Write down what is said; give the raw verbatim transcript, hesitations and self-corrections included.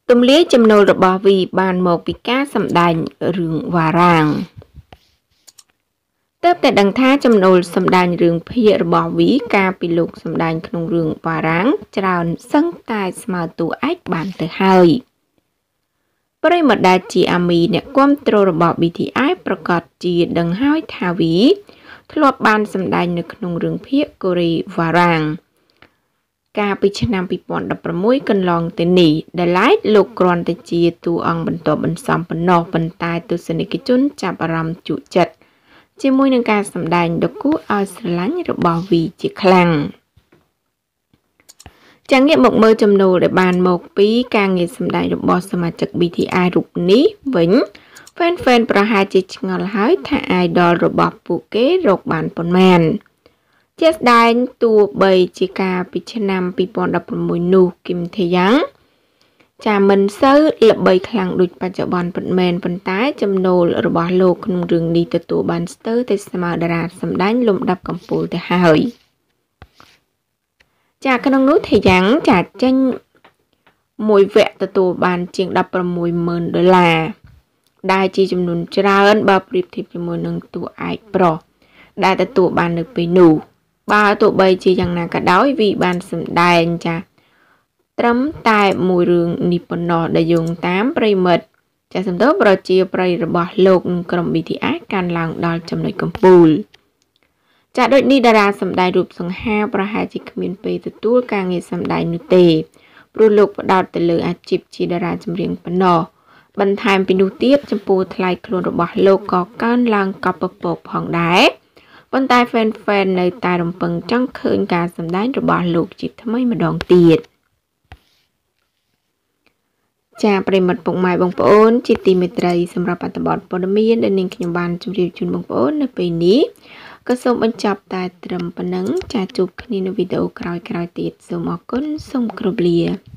Tùm lý châm nô rồi bỏ vì bàn một vì cá xâm đành rừng và ràng. Tớp tại đằng thá châm nô xâm đành rừng phía rồi bỏ vì cá bị lục xâm đànhក្នុងrừng và ráng tràn sân tài mà tù ách bàn từ hơi. Bởi một đại chỉ à mì nè quâm trô rồi bỏ bị thị áiប្រកបជាដង្ហើយថាវីធ្លាប់បានសម្ដែងនៅក្នុងរឿងភាគកូរ៉េវ៉ារ៉ាំងកាលពីឆ្នាំពីរពាន់ដប់ប្រាំមួយកន្លងទៅនេះដែលឡែកលោកគ្រាន់តែជាតួអង្គបន្ទាប់បន្សំប៉ុណ្ណោះប៉ុន្តែទស្សនិកជនចាប់អារម្មណ៍ជក់ចិត្តជាមួយនឹងការសម្ដែងដ៏គួរឲ្យស្រឡាញ់របស់វីជាខ្លាំងចាងាកមកមើលចំណូលដែលបានមកពីការងារសម្ដែងរបស់សមាជិក ប៊ី ធី អាយ រូបនេះវិញហ្វេនៗប្រហែលជាឆ្ងល់ហើយថា idol របស់ពួកគេរកបានប៉ុន្មានជាស្ដែងទោះបីជាការពីឆ្នាំពីរពាន់ដប់ប្រាំមួយនោះគឹមថេយ៉ាងចាមិនសូវល្បីខ្លាំងដូចបច្ចុប្បន្នពិតមែនប៉ុន្តែចំណូលរបស់លោកក្នុងរឿងនេះទទួលបានស្ទើរតែស្មើតារាសម្ដែងលំដាប់កំពូលទៅហើយចាក្នុងនោះថេយ៉ាងចាចេញមួយវគ្គទទួលបានជាងដប់ប្រាំមួយម៉ឺនដុល្លារដែលជាចំនួនច្រើនបើប្រៀបធៀបជាមួយនឹងតួឯកប្រុសដែលទទួលបាននៅពេលនោះបើទោះបីជាយ៉ាងណាក៏ដោយវីបានសម្ដែងចាត្រឹមតែមួយរឿងនេះប៉ុណ្ណោះដែលយោងតាមប្រិមិត្តចាសំដៅប្រជាប្រិយរបស់លោកនិងក្រុម ប៊ី ធី អាយ កាន់ឡើងដល់ចំណុចកំពូលចាដូចនេះតារាសម្ដែងរូបសង្ហាប្រហែលជាគ្មានពេលទទួលការងារសម្ដែងនោះទេព្រោះលោកផ្ដោតទៅលើអាជីពជាតារាចម្រៀងប៉ុណ្ណោះបន្ថែមពីនោះទៀតចំពោះថ្លៃខ្លួនរបស់លោកក៏កើនឡើងកប់ពពកផងដែរប៉ុន្តែហ្វេនៗនៅតែរំពឹងចង់ឃើញការសម្ដែងរបស់លោកជាថ្មីម្ដងទៀតចាប្រិមត្តពុកម៉ែបងប្អូនជាទីមេត្រីសម្រាប់អត្ថបទព័ត៌មានដែលនាងខ្ញុំបានជម្រាបជូនបងប្អូននៅពេលនេះក៏សូមបញ្ចប់តែត្រឹមប៉ុណ្ណឹងចាជួបគ្នានៅវីដេអូក្រោយៗទៀតសូមអរគុណសូមគោរពលា